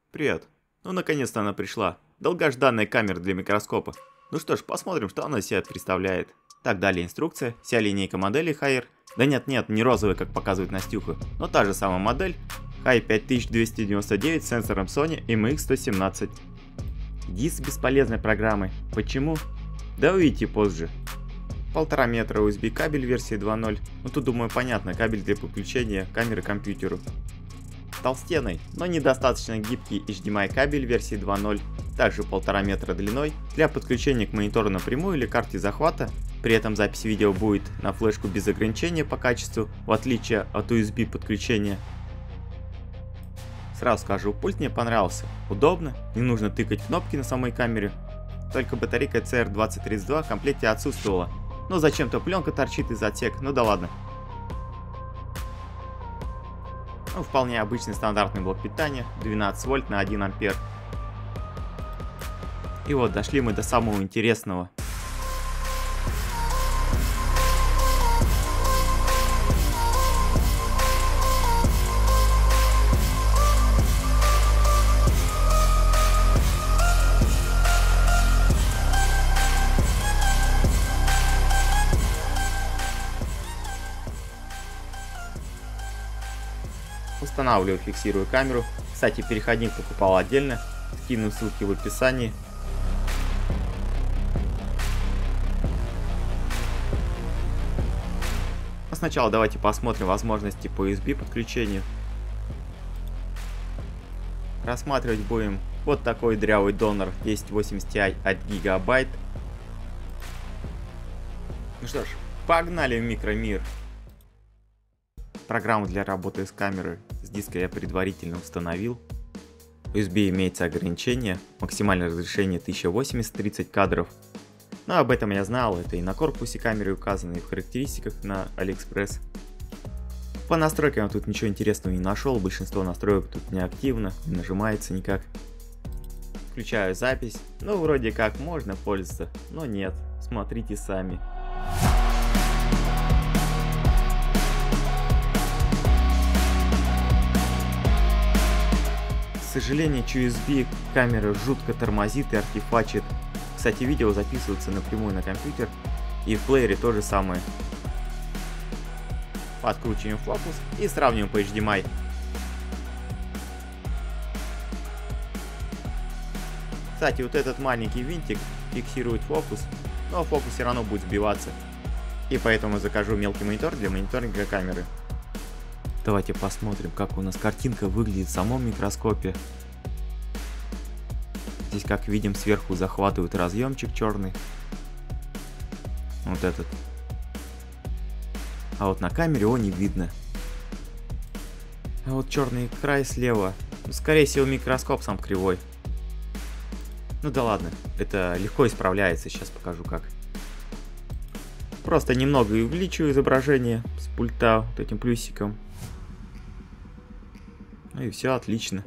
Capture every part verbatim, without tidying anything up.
Привет. Ну, наконец-то она пришла. Долгожданная камера для микроскопа. Ну что ж, посмотрим, что она из себя представляет. Так, далее инструкция. Вся линейка моделей Haier. Да нет-нет, не розовая, как показывает Настюха, но та же самая модель. Haier пять тысяч двести девяносто девять с сенсором Sony эм икс сто семнадцать. Диск бесполезной программы. Почему? Да увидите позже. Полтора метра ю эс би кабель версии два ноль. Ну тут, думаю, понятно, кабель для подключения камеры к компьютеру. Толстенный, но недостаточно гибкий эйч ди эм ай кабель версии два ноль, также полтора метра длиной, для подключения к монитору напрямую или карте захвата. При этом запись видео будет на флешку без ограничения по качеству, в отличие от ю эс би подключения. Сразу скажу, пульт мне понравился. Удобно, не нужно тыкать кнопки на самой камере. Только батарейка си эр двадцать тридцать два в комплекте отсутствовала. Но зачем-то пленка торчит из отсека, ну да ладно. Ну, вполне обычный стандартный блок питания, двенадцать вольт на один ампер. И вот дошли мы до самого интересного. Устанавливаю, фиксирую камеру. Кстати, переходник покупал отдельно. Скину ссылки в описании. Но сначала давайте посмотрим возможности по ю эс би подключению. Рассматривать будем вот такой дрявый донор десять восемьдесят ти от Gigabyte. Ну что ж, погнали в микромир. Программу для работы с камерой с диска я предварительно установил. В ю эс би имеется ограничение, максимальное разрешение тысяча восемьдесят тридцать кадров. Но об этом я знал, это и на корпусе камеры указано, и в характеристиках на AliExpress. По настройкам я тут ничего интересного не нашел, большинство настроек тут не активно, не нажимается никак. Включаю запись, ну вроде как можно пользоваться, но нет, смотрите сами. К сожалению, ю эс би камера жутко тормозит и артефачит. Кстати, видео записывается напрямую на компьютер, и в плеере то же самое. Подкручиваем фокус и сравниваем по эйч ди эм ай. Кстати, вот этот маленький винтик фиксирует фокус, но фокус все равно будет сбиваться. И поэтому закажу мелкий монитор для мониторинга камеры. Давайте посмотрим, как у нас картинка выглядит в самом микроскопе. Здесь, как видим, сверху захватывает разъемчик черный. Вот этот. А вот на камере его не видно. А вот черный край слева. Ну, скорее всего, микроскоп сам кривой. Ну да ладно, это легко исправляется, сейчас покажу как. Просто немного увеличиваю изображение с пульта вот этим плюсиком. Ну и все отлично.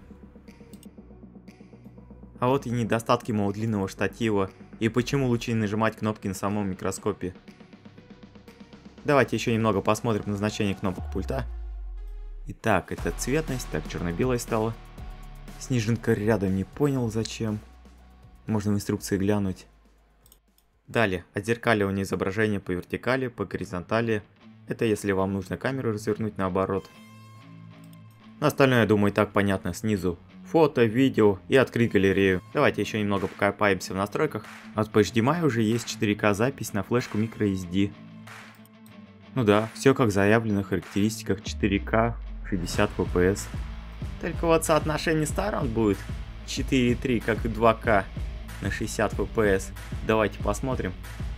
А вот и недостатки моего длинного штатива, и почему лучше не нажимать кнопки на самом микроскопе. Давайте еще немного посмотрим на значение кнопок пульта. Итак, это цветность, так черно-белая стала. Снежинка рядом, не понял зачем. Можно в инструкции глянуть. Далее, отзеркаливание изображения по вертикали, по горизонтали. Это если вам нужно камеру развернуть наоборот. На остальное, я думаю, и так понятно. Снизу фото, видео и открыть галерею. Давайте еще немного покопаемся в настройках. От по эйч ди эм ай уже есть четыре ка запись на флешку microSD. Ну да, все как заявлено в характеристиках, четыре ка, шестьдесят эф пи эс. Только вот соотношение сторон будет четыре и три, как и два ка на шестьдесят эф пи эс. Давайте посмотрим.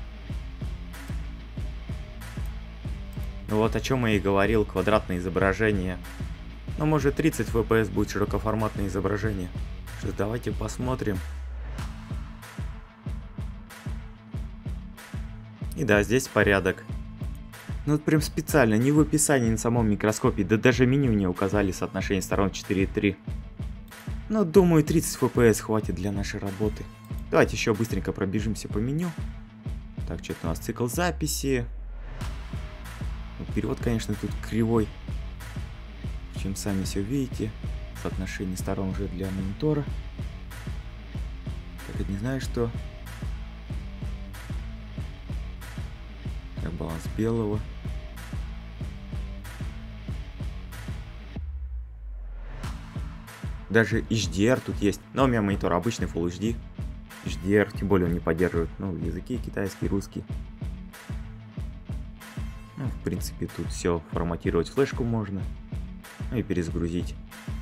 Ну вот о чем я и говорил, квадратное изображение. Но может тридцать эф пи эс будет широкоформатное изображение. Что ж, давайте посмотрим. И да, здесь порядок. Ну вот прям специально, не в описании на самом микроскопе, да даже меню не указали соотношение сторон четыре и три. Но думаю, тридцать эф пи эс хватит для нашей работы. Давайте еще быстренько пробежимся по меню. Так, что-то у нас цикл записи. Ну, перевод, конечно, тут кривой. Чем сами все видите. соотношение сторон уже для монитора. Так, это не знаю что. Так, баланс белого. Даже эйч ди ар тут есть. Но у меня монитор обычный Full эйч ди. эйч ди ар, тем более он не поддерживает, ну, языки китайский, русский. Ну, в принципе, тут все форматировать флешку можно. Ну и перезагрузить.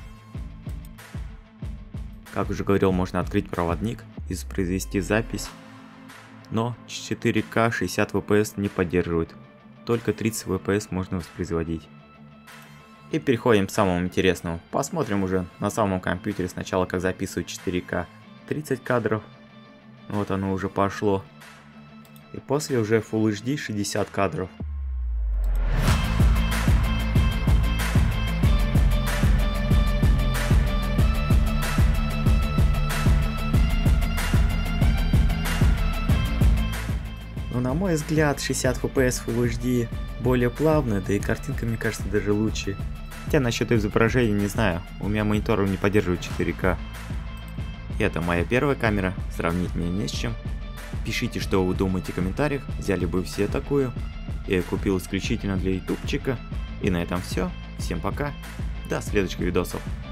Как уже говорил, можно открыть проводник и воспроизвести запись. Но четыре ка шестьдесят эф пи эс не поддерживает. Только тридцать эф пи эс можно воспроизводить. И переходим к самому интересному. Посмотрим уже на самом компьютере сначала, как записывать четыре ка тридцать кадров. Вот оно уже пошло. И после уже Full эйч ди шестьдесят кадров. Но на мой взгляд шестьдесят эф пи эс Full эйч ди более плавно, да и картинка, мне кажется, даже лучше. Хотя насчет изображения не знаю, у меня монитор не поддерживает четыре ка. И это моя первая камера, сравнить мне не с чем. Пишите, что вы думаете в комментариях, взяли бы все такую. Я ее купил исключительно для ютубчика. И на этом все. Всем пока, до следующих видосов.